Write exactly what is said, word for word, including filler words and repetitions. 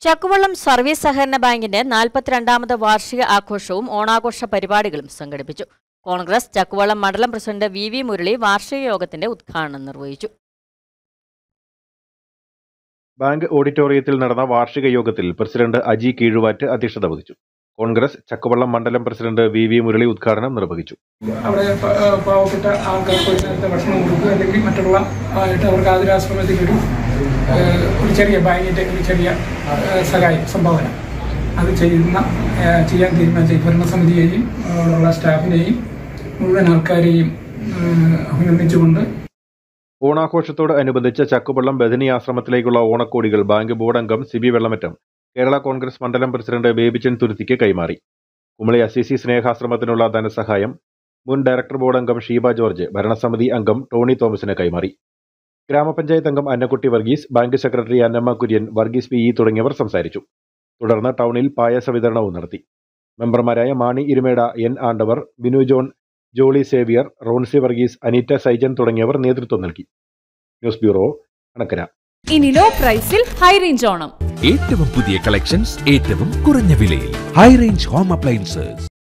Chakkuvallam service സഹകരണ ബാങ്കിന്റെ നാൽപ്പത്തിരണ്ടാമത് വാർഷിക ആഘോഷവും ഓണാഘോഷ പരിപാടികളും സംഘടിപ്പിച്ചു. കോൺഗ്രസ് ചക്കുവള്ളം മണ്ഡലം പ്രസിഡന്റ് വി വി മുരളി വാർഷിക യോഗത്തിന്റെ ഉദ്ഘാടനം നിർവഹിച്ചു. ബാങ്ക് ഓഡിറ്റോറിയത്തിൽ നടന്ന വാർഷിക യോഗത്തിൽ പ്രസിഡന്റ് അജി കീഴുവാറ്റ് അധ്യക്ഷത വഹിച്ചു. കോൺഗ്രസ് ചക്കുവള്ളം മണ്ഡലം പ്രസിഡന്റ് വി വി മുരളി ഉദ്ഘാടനം നിർവഹിച്ചു. അവിടെ പാവപ്പെട്ട ആൾക്കാർക്ക് ഒരു നേരത്തെ ഭക്ഷണം കൊടുക്കുക, അല്ലെങ്കിൽ മറ്റുള്ള ആയിട്ട് അവർക്ക് ആതുരാശ്രമത്തിലൊരു ഒരു ചെറിയ ബാങ്കിൻ്റെ ഒരു ചെറിയ സഹായം സംഭാവന അത് ചെയ്യുന്ന ചെയ്യാൻ തീരുമാനിച്ച ഭരണസമിതിയെയും അവിടെയുള്ള സ്റ്റാഫിനെയും മുഴുവൻ ആൾക്കാരെയും അഭിനന്ദിച്ചുകൊണ്ട് ഓണാഘോഷത്തോട് അനുബന്ധിച്ച് ചക്കുവള്ളം ബദനി ആശ്രമത്തിലേക്കുള്ള ഓണക്കോടികൾ ബാങ്ക് ബോർഡ് അംഗം സിബി വെള്ളമറ്റം കേരള കോൺഗ്രസ് മണ്ഡലം പ്രസിഡന്റ് ബേബിച്ചൻ തുരുത്തിക്ക് കൈമാറി. കുമളി അസിസി സ്നേഹാശ്രമത്തിനുള്ള ധനസഹായം മുൻ ഡയറക്ടർ ബോർഡ് അംഗം ഷീബ ജോർജ് ഭരണസമിതി അംഗം ടോണി തോമസിന് കൈമാറി. ഗ്രാമപഞ്ചായത്ത് അംഗം Annakutty Varghese, bank secretary Annamma Kurian, Varghese P E തുടങ്ങിയവർ സംസാരിച്ചു. തുടർന്ന് ടൗണിൽ പായസ വിതരണവും നടത്തി. മെമ്പർമാരായ Mani Irumeda, N Andavar, Binu John, Jolly Xavier, Roncy Varghese, Aneeta Saijan തുടങ്ങിയവർ നേതൃത്വം നൽകി. News bureau, Anakkara. ഇനി ലോ പ്രൈസിൽ ഹൈ റേഞ്ച് ഓണം. ഏറ്റവും പുതിയ കളക്ഷൻസ് ഏറ്റവും കുറഞ്ഞ വിലയിൽ. High range home appliances.